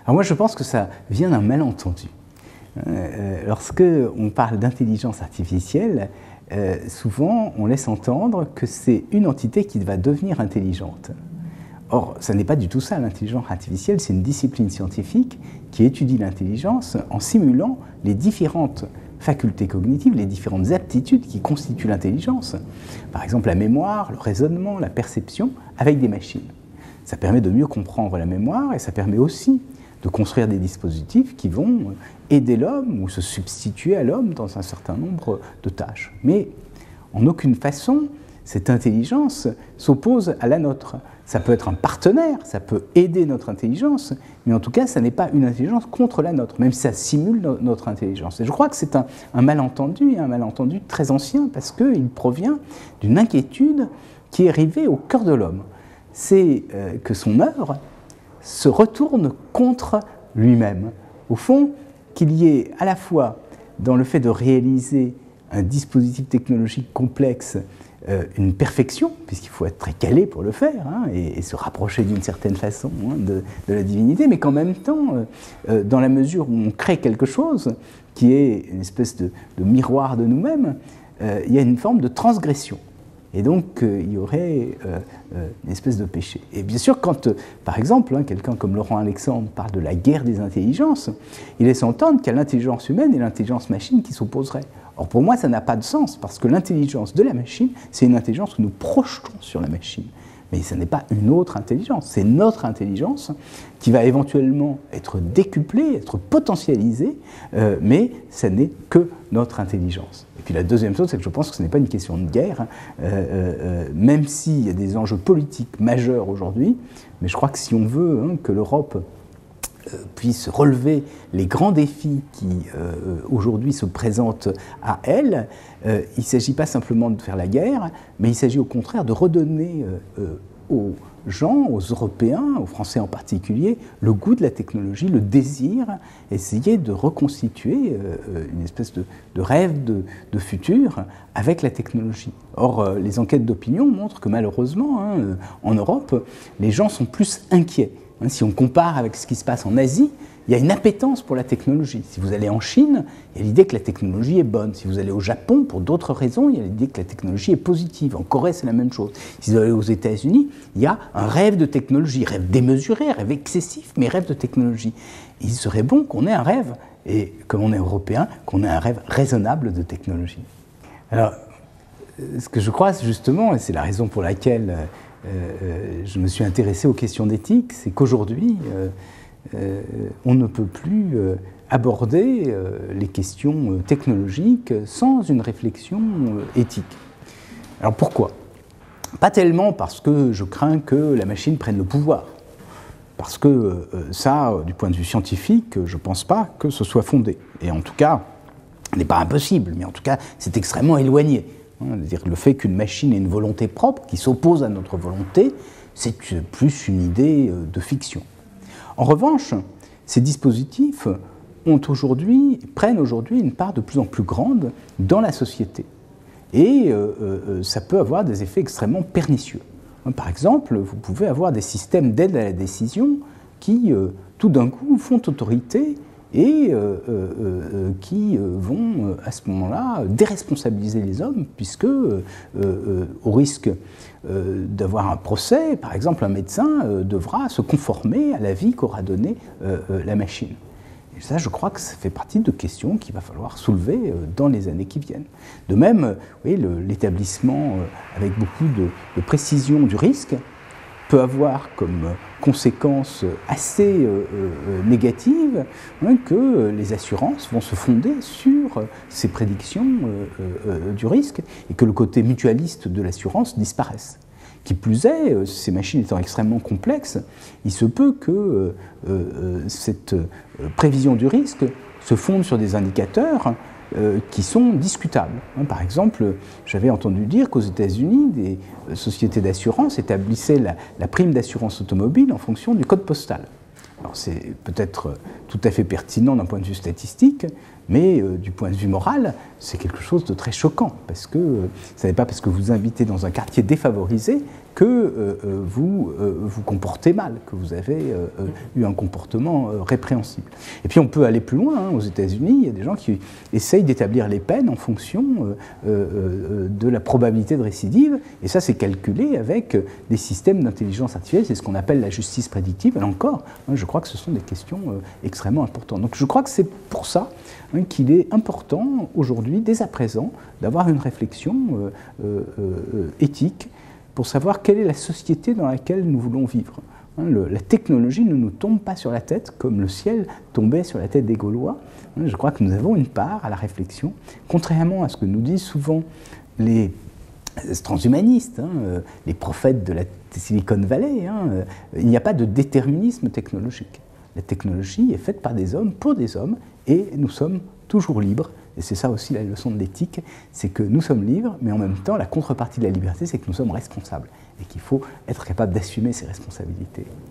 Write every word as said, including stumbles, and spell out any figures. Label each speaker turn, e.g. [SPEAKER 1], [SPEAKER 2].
[SPEAKER 1] Alors moi je pense que ça vient d'un malentendu. Euh, lorsque on parle d'intelligence artificielle, euh, souvent on laisse entendre que c'est une entité qui va devenir intelligente. Or, ça n'est pas du tout ça, l'intelligence artificielle, c'est une discipline scientifique qui étudie l'intelligence en simulant les différentes facultés cognitives, les différentes aptitudes qui constituent l'intelligence. Par exemple, la mémoire, le raisonnement, la perception, avec des machines. Ça permet de mieux comprendre la mémoire et ça permet aussi de construire des dispositifs qui vont aider l'homme ou se substituer à l'homme dans un certain nombre de tâches. Mais en aucune façon, cette intelligence s'oppose à la nôtre. Ça peut être un partenaire, ça peut aider notre intelligence, mais en tout cas, ça n'est pas une intelligence contre la nôtre, même si ça simule no- notre intelligence. Et je crois que c'est un, un malentendu, un malentendu très ancien, parce qu'il provient d'une inquiétude qui est arrivée au cœur de l'homme. C'est euh, que son œuvre se retourne contre lui-même. Au fond, qu'il y ait à la fois dans le fait de réaliser un dispositif technologique complexe, euh, une perfection, puisqu'il faut être très calé pour le faire, hein, et, et se rapprocher d'une certaine façon hein, de, de la divinité, mais qu'en même temps, euh, euh, dans la mesure où on crée quelque chose qui est une espèce de, de miroir de nous-mêmes, euh, il y a une forme de transgression. Et donc, euh, il y aurait euh, euh, une espèce de péché. Et bien sûr, quand, euh, par exemple, hein, quelqu'un comme Laurent Alexandre parle de la guerre des intelligences, il laisse entendre qu'il y a l'intelligence humaine et l'intelligence machine qui s'opposeraient. Or, pour moi, ça n'a pas de sens, parce que l'intelligence de la machine, c'est une intelligence que nous projetons sur la machine. Mais ce n'est pas une autre intelligence, c'est notre intelligence qui va éventuellement être décuplée, être potentialisée, euh, mais ce n'est que notre intelligence. Et puis la deuxième chose, c'est que je pense que ce n'est pas une question de guerre, hein, euh, euh, même s'il y a des enjeux politiques majeurs aujourd'hui, mais je crois que si on veut hein, que l'Europe euh, puisse relever les grands défis qui euh, aujourd'hui se présentent à elle, euh, il ne s'agit pas simplement de faire la guerre, mais il s'agit au contraire de redonner euh, euh, aux gens, aux Européens, aux Français en particulier, le goût de la technologie, le désir, essayer de reconstituer euh, une espèce de, de rêve de, de futur avec la technologie. Or, euh, les enquêtes d'opinion montrent que malheureusement, hein, euh, en Europe, les gens sont plus inquiets. Hein, si on compare avec ce qui se passe en Asie, il y a une appétence pour la technologie. Si vous allez en Chine, il y a l'idée que la technologie est bonne. Si vous allez au Japon, pour d'autres raisons, il y a l'idée que la technologie est positive. En Corée, c'est la même chose. Si vous allez aux États-Unis, il y a un rêve de technologie, rêve démesuré, rêve excessif, mais rêve de technologie. Il serait bon qu'on ait un rêve, et comme on est européen, qu'on ait un rêve raisonnable de technologie. Alors, ce que je crois, justement, et c'est la raison pour laquelle euh, je me suis intéressé aux questions d'éthique, c'est qu'aujourd'hui, euh, Euh, on ne peut plus euh, aborder euh, les questions euh, technologiques sans une réflexion euh, éthique. Alors pourquoi ? Pas tellement parce que je crains que la machine prenne le pouvoir, parce que euh, ça, du point de vue scientifique, je ne pense pas que ce soit fondé. Et en tout cas, ce n'est pas impossible, mais en tout cas, c'est extrêmement éloigné. Hein, c'est-à-dire le fait qu'une machine ait une volonté propre qui s'oppose à notre volonté, c'est plus une idée de fiction. En revanche, ces dispositifs ont aujourd'hui, prennent aujourd'hui une part de plus en plus grande dans la société. Et euh, euh, ça peut avoir des effets extrêmement pernicieux. Par exemple, vous pouvez avoir des systèmes d'aide à la décision qui, euh, tout d'un coup, font autorité et euh, euh, euh, qui euh, vont, euh, à ce moment-là, déresponsabiliser les hommes, puisque, euh, euh, au risque euh, d'avoir un procès, par exemple, un médecin euh, devra se conformer à l'avis qu'aura donné euh, euh, la machine. Et ça, je crois que ça fait partie de questions qu'il va falloir soulever euh, dans les années qui viennent. De même, euh, oui, le, l'établissement euh, avec beaucoup de, de précision du risque peut avoir comme conséquence assez euh, euh, négative hein, que les assurances vont se fonder sur ces prédictions euh, euh, du risque et que le côté mutualiste de l'assurance disparaisse. Qui plus est, euh, ces machines étant extrêmement complexes, il se peut que euh, euh, cette euh, prévision du risque se fonde sur des indicateurs Euh, qui sont discutables. Hein, par exemple, j'avais entendu dire qu'aux États-Unis, des euh, sociétés d'assurance établissaient la, la prime d'assurance automobile en fonction du code postal. Alors c'est peut-être tout à fait pertinent d'un point de vue statistique, Mais euh, du point de vue moral, c'est quelque chose de très choquant, parce que euh, ce n'est pas parce que vous invitez dans un quartier défavorisé que euh, vous euh, vous comportez mal, que vous avez euh, eu un comportement euh, répréhensible. Et puis on peut aller plus loin. Hein. Aux États-Unis, il y a des gens qui essayent d'établir les peines en fonction euh, euh, de la probabilité de récidive, et ça c'est calculé avec des systèmes d'intelligence artificielle, c'est ce qu'on appelle la justice prédictive. Et là encore, hein, je crois que ce sont des questions euh, extrêmement importantes. Donc je crois que c'est pour ça hein, qu'il est important aujourd'hui, dès à présent, d'avoir une réflexion euh, euh, euh, éthique pour savoir quelle est la société dans laquelle nous voulons vivre. Hein, le, la technologie ne nous tombe pas sur la tête comme le ciel tombait sur la tête des Gaulois. Hein, je crois que nous avons une part à la réflexion, contrairement à ce que nous disent souvent les transhumanistes, hein, euh, les prophètes de la Silicon Valley. Hein, euh, il n'y a pas de déterminisme technologique. La technologie est faite par des hommes, pour des hommes, et nous sommes toujours libres. Et c'est ça aussi la leçon de l'éthique, c'est que nous sommes libres, mais en même temps, la contrepartie de la liberté, c'est que nous sommes responsables, et qu'il faut être capable d'assumer ces responsabilités.